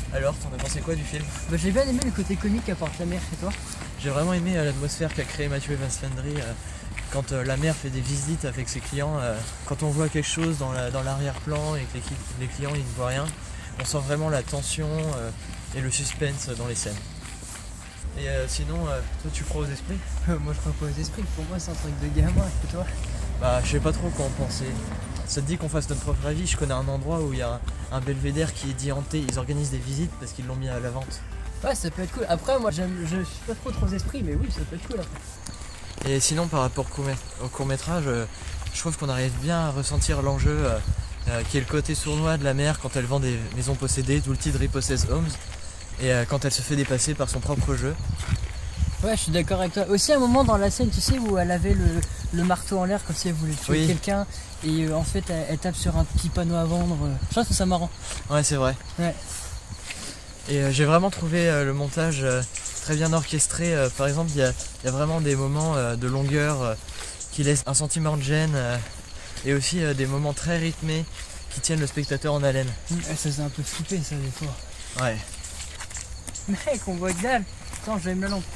Alors, t'en as pensé quoi du film? Bah, j'ai bien aimé le côté comique qu'apporte la mer, et toi? J'ai vraiment aimé l'atmosphère qu'a créé Matthew Evans Landry quand la mère fait des visites avec ses clients. Quand on voit quelque chose dans l'arrière-plan et que les clients ils ne voient rien, on sent vraiment la tension et le suspense dans les scènes. Et sinon, toi tu crois aux esprits? Moi je crois pas aux esprits, pour moi c'est un truc de gamin, et toi? Bah je sais pas trop quoi en penser. Ça te dit qu'on fasse notre propre avis? Je connais un endroit où il y a un belvédère qui est dit hanté, ils organisent des visites parce qu'ils l'ont mis à la vente. Ouais, ça peut être cool. Après, moi je suis pas trop aux esprits, mais oui, ça peut être cool après. Et sinon par rapport au court-métrage, je trouve qu'on arrive bien à ressentir l'enjeu qui est le côté sournois de la mère quand elle vend des maisons possédées, d'où le titre Repossessed Homes, et quand elle se fait dépasser par son propre jeu. Ouais, je suis d'accord avec toi. Aussi un moment dans la scène, tu sais, où elle avait le marteau en l'air comme si elle voulait tuer quelqu'un, et en fait elle tape sur un petit panneau à vendre. Je trouve ça marrant. Ouais, c'est vrai. Ouais. Et j'ai vraiment trouvé le montage très bien orchestré. Par exemple, il y a vraiment des moments de longueur qui laissent un sentiment de gêne et aussi des moments très rythmés qui tiennent le spectateur en haleine. Ça faisait un peu flipper ça des fois. Ouais. Mec, on voit que dalle. Attends, je vais me la lampe.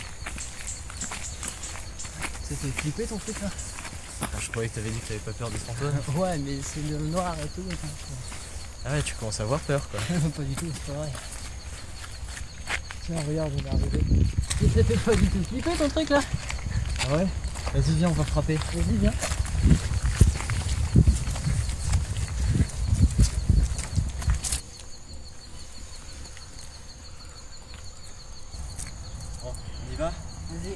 Ça fait flipper ton truc là? Je croyais que t'avais dit que t'avais pas peur des fantômes. Ouais, mais c'est le noir et tout. Ah ouais, tu commences à avoir peur quoi. Pas du tout, c'est pas vrai. Tiens, regarde, on est arrivé. Et ça fait pas du tout flipper ton truc là? Ah ouais? Vas-y, viens, on va frapper. Vas-y, viens. Bon, on y va? Vas-y.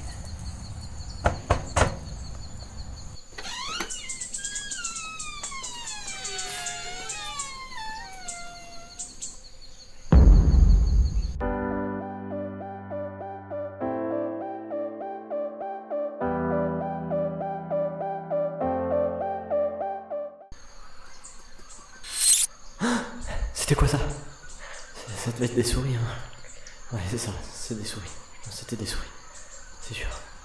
C'était quoi ça? Ça devait être des souris, hein. Ouais, c'est ça, c'est des souris. C'était des souris, c'est sûr.